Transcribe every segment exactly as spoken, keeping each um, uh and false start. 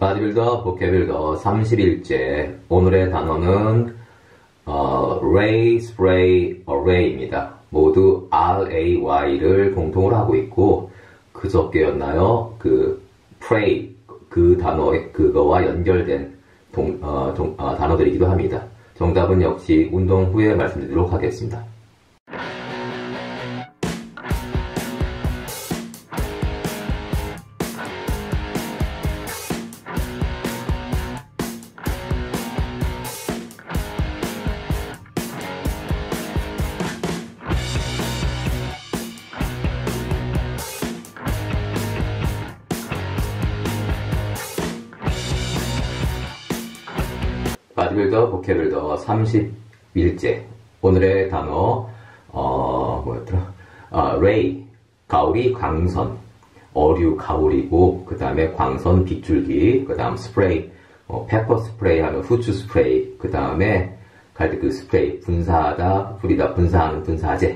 바디빌더 보캐빌더 삼십 일째 오늘의 단어는 어, Ray, Spray, Array입니다. 모두 R-A-Y를 공통으로 하고 있고 그저께였나요? 그 Pray 그 단어의 그거와 연결된 동, 어, 동, 어, 단어들이기도 합니다. 정답은 역시 운동 후에 말씀드리도록 하겠습니다. 바디빌더 보캐빌더 삼십 일째 오늘의 단어 어 뭐였더라? 아, 레이 가오리 광선 어류 가오리고 그 다음에 광선 빗줄기 그 다음 스프레이 어, 페퍼 스프레이 하면 후추 스프레이 그 다음에 갈 때 그 스프레이 분사하다 뿌리다 분사하는 분사제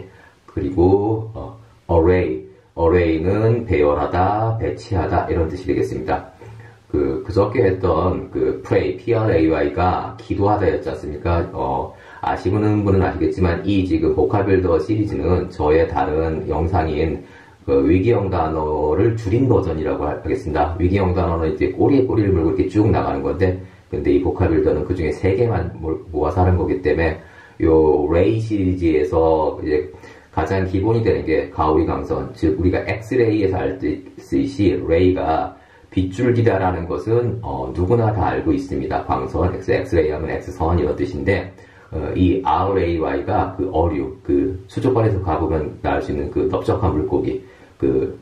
그리고 어, array array는 배열하다 배치하다 이런 뜻이 되겠습니다. 그, 그저께 했던 그 pray, P-R-A-Y가 기도하다였지 않습니까? 어, 아시는 분은 아시겠지만 이 지금 보카빌더 시리즈는 저의 다른 영상인 그 위기형 단어를 줄인 버전이라고 하겠습니다. 위기형 단어는 이제 꼬리에 꼬리를 물고 이렇게 쭉 나가는 건데, 근데 이 보카빌더는 그 중에 세 개만 모아서 하는 거기 때문에 요 레이 시리즈에서 이제 가장 기본이 되는 게 가오리 광선, 즉 우리가 엑스레이에서 알 수 있듯이 레이가 빗줄기다라는 것은 어, 누구나 다 알고 있습니다. 광선, X, 엑스레이 하면 X선 이런 뜻인데 어, 이 R-A-Y가 그 어류, 그 수족관에서 가보면 나올 수 있는 그 넓적한 물고기, 그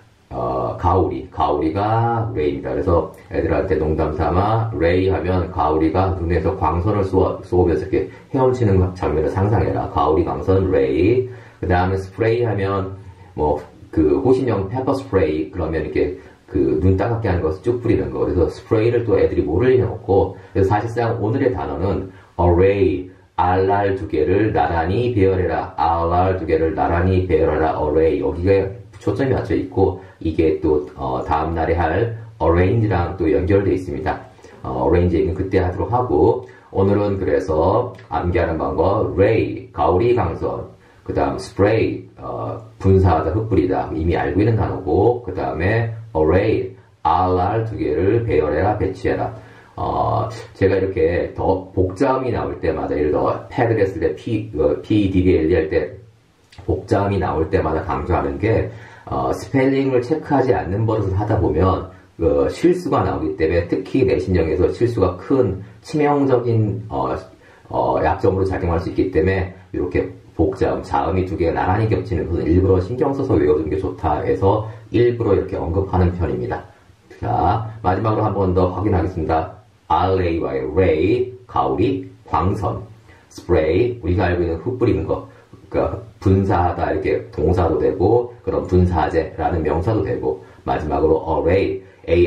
어, 가오리, 가오리가 레이입니다. 그래서 애들한테 농담 삼아 레이 하면 가오리가 눈에서 광선을 쏘아, 쏘면서 이렇게 헤엄치는 장면을 상상해라. 가오리 광선 레이. 그 다음에 스프레이 하면 뭐 그 호신형 페퍼 스프레이 그러면 이렇게 그 눈 따갑게 하는 것을 쭉 뿌리는 거. 그래서 스프레이를 또 애들이 모를 리는 없고. 그래서 사실상 오늘의 단어는 array, 알알 두 개를 나란히 배열해라. 알알 두 개를 나란히 배열하라. array. 여기에 초점이 맞춰 있고 이게 또 어, 다음 날에 할 arrange랑 또 연결되어 있습니다. 어, arrange 얘기는 그때 하도록 하고 오늘은 그래서 암기하는 방법 ray, 가오리 강선 그 다음 spray, 어, 분사하다, 흩뿌리다 이미 알고 있는 단어고 그 다음에 array, 알알 두 개를 배열해라, 배치해라. 어, 제가 이렇게 더 복자음이 나올 때마다 예를 들어 패드를 했을 때 P, 어, P, D, D, L, E 할 때 복자음이 나올 때마다 강조하는 게 어, 스펠링을 체크하지 않는 버릇을 하다 보면 어, 실수가 나오기 때문에 특히 내신형에서 실수가 큰 치명적인 어, 어, 약점으로 작용할 수 있기 때문에 이렇게 복자음, 자음이 두 개가 나란히 겹치는 것은 일부러 신경 써서 외워두는 게 좋다 해서 일부러 이렇게 언급하는 편입니다. 자, 마지막으로 한 번 더 확인하겠습니다. R-A-Y, ray, 가오리, 광선, 스프레이, 우리가 알고 있는 흩뿌리는 거, 그러니까 분사하다 이렇게 동사도 되고, 그런 분사제라는 명사도 되고, 마지막으로 array,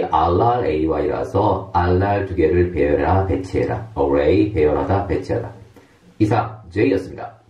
A-R-R-A-Y라서 알알 두 개를 배열해라, 배치해라. array, 배열하다, 배치하다. 이상, J였습니다.